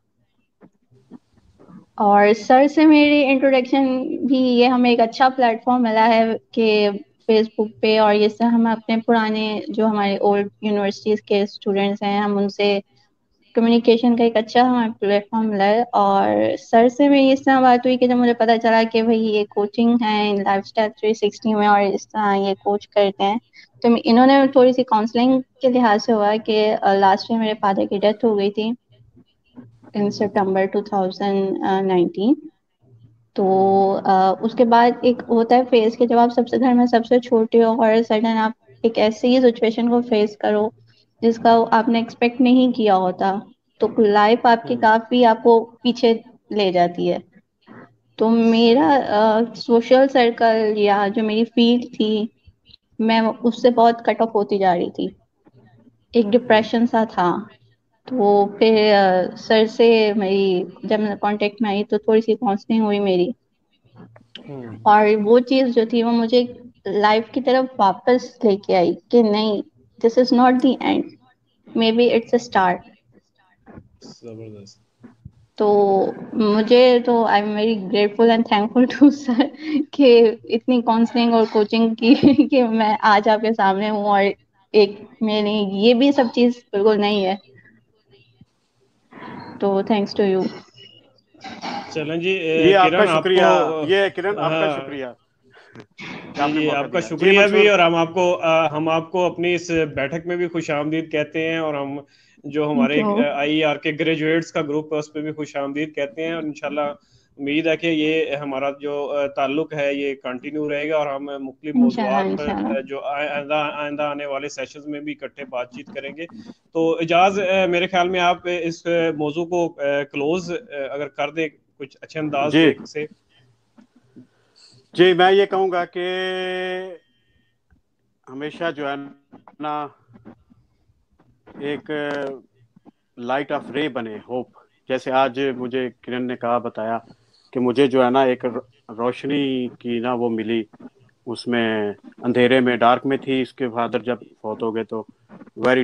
اور سر سے میری انٹروڈکشن بھی، یہ ہمیں ایک اچھا پلیٹ فارم ملا ہے کہ فیس بک پہ، اور یہ سے ہم اپنے پرانے جو ہمارے اولڈ یونیورسٹیز کے اسٹوڈنٹس ہیں ہم ان سے کمیونیکیشن کا ایک اچھا ہمیں پلیٹ فارم ملا ہے. اور سر سے میری اس طرح بات ہوئی کہ جب مجھے پتا چلا کہ بھائی یہ کوچنگ ہے لائف اسٹائل 360 میں اور اس طرح یہ کوچ کرتے ہیں, تو انہوں نے تھوڑی سی کاؤنسلنگ کے لحاظ سے ہوا کہ لاسٹ میں میرے فادر کی ڈیتھ ہو گئی تھی ان سپٹمبر 2019. تو اس کے بعد ایک ہوتا ہے فیز کہ جب آپ سب سے گھر میں سب سے چھوٹے ہو اور سڈن آپ ایک ایسی ہی سچویشن کو فیس کرو جس کا آپ نے ایکسپیکٹ نہیں کیا ہوتا, تو لائف آپ کی کافی آپ کو پیچھے لے جاتی ہے. تو میرا سوشل سرکل یا جو میری فیلڈ تھی میں اس سے بہت کٹ آف ہوتی جا رہی تھی, ایک ڈپریشن سا تھا. تو پھر سر سے میری جب میں کانٹیکٹ میں آئی تو تھوڑی سی کاؤنسلنگ ہوئی میری, اور وہ چیز جو تھی وہ مجھے لائف کی طرف واپس لے کے آئی کہ نہیں, this is not the end, maybe it's a start. زبردست. تو مجھے تو I am very grateful and thankful to sir کہ اتنی کاؤنسلنگ اور کوچنگ کی کہ میں آج آپ کے سامنے ہوں, اور ایک میں نے یہ بھی سب چیز بالکل نہیں ہے. تو تھینکس ٹو یو. چلیں جی یہ آپ کا کرن آپ شکریہ, کو یہ کرن آپ کا شکریہ کہ آپ نے جی موقع آپ کا دیا. جی شکریہ منصور. بھی, اور ہم آپ کو اپنی اس بیٹھک میں بھی خوش آمدید کہتے ہیں, اور ہم جو ہمارے آئی آر کے گریجویٹس کا گروپ ہے اس پہ بھی خوش آمدید کہتے ہیں, اور انشاءاللہ امید ہے کہ یہ ہمارا جو تعلق ہے یہ کنٹینیو رہے گا, اور ہم مختلف موضوعات پر جو آئندہ آنے والے سیشنز میں بھی اکٹھے بات چیت کریں گے. تو اجاز میرے خیال میں آپ اس موضوع کو کلوز اگر کر دیں کچھ اچھے انداز سے. جی میں یہ کہوں گا کہ ہمیشہ جو ہے نا ایک لائٹ آف رے بنے, ہوپ. جیسے آج مجھے کرن نے کہا بتایا کہ مجھے جو ہے نا ایک روشنی کی نا وہ ملی, اس میں اندھیرے میں ڈارک میں تھی, اس کے فادر جب فوت ہو گئے تو ویری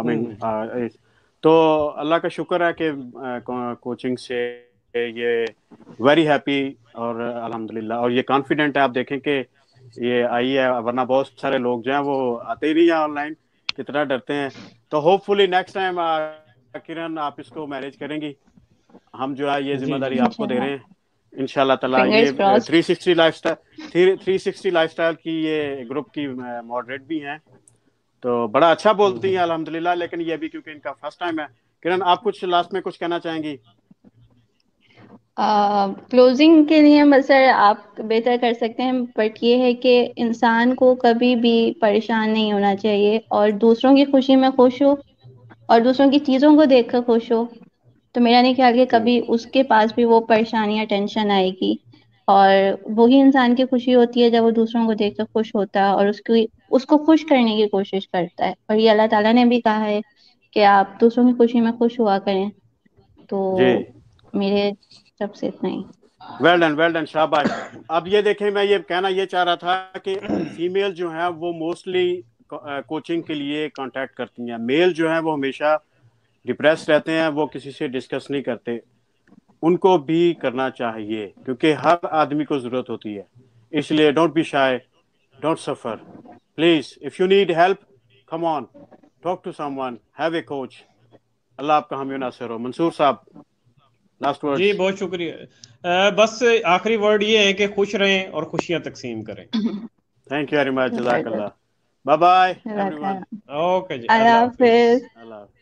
تو اللہ کا شکر ہے کہ کوچنگ سے یہ ویری ہیپی, اور الحمدللہ, اور یہ کانفیڈنٹ ہے. آپ دیکھیں کہ یہ آئی ہے, ورنہ بہت سارے لوگ جو ہیں وہ آتے ہی نہیں ہیں آن لائن, کتنا ڈرتے ہیں. تو ہوپ فلی نیکسٹ ٹائم کرن آپ اس کو مینیج کریں گی, ہم جو ہے یہ ذمہ داری آپ کو دے رہے ہیں ان شاء اللہ تعالیٰ. یہ 360 لائف اسٹائل کی یہ گروپ کی ماڈریٹ بھی ہیں, تو بڑا اچھا بولتی ہیں الحمدللہ, لیکن یہ بھی کیونکہ ان کا فرسٹ ٹائم ہے. کرن آپ کچھ لاسٹ میں کچھ کہنا چاہیں گی؟ کلوزنگ کے لیے بس سر آپ بہتر کر سکتے ہیں, بٹ یہ ہے کہ انسان کو کبھی بھی پریشان نہیں ہونا چاہیے, اور دوسروں کی خوشی میں خوش ہو اور دوسروں کی چیزوں کو دیکھ کر خوش ہو. تو میرا نہیں خیال کہ کبھی اس کے پاس بھی وہ پریشانی یا ٹینشن آئے گی, اور وہی انسان کی خوشی ہوتی ہے جب وہ دوسروں کو دیکھ کر خوش ہوتا ہے اور اس کو خوش کرنے کی کوشش کرتا ہے. اور یہ اللہ تعالیٰ نے بھی کہا ہے کہ آپ دوسروں کی خوشی میں خوش ہوا کریں. تو میرے سب سے اتنا ہی. ویل ڈن شاباش. اب یہ دیکھیں, میں یہ کہنا یہ چاہ رہا تھا کہ فیمیل جو ہیں وہ موسٹلی کوچنگ کے لیے کانٹیکٹ کرتی ہیں, میل جو ہیں وہ ہمیشہ ڈپریس رہتے ہیں, وہ کسی سے ڈسکس نہیں کرتے. ان کو بھی کرنا چاہیے کیونکہ ہر آدمی کو ضرورت ہوتی ہے, اس لیے don't be shy, don't suffer please. If you need help come on, talk to someone, have a coach. اللہ آپ کا حامی و ناصر ہو. منصور صاحب لاسٹ ورڈز. جی بہت شکریہ. بس آخری ورڈ یہ ہے کہ خوش رہیں اور خوشیاں تقسیم کریں. تھینک یو ویری مچ, جزاک اللہ. Bye bye everyone. Okay جی, اللہ حافظ. اللہ حافظ.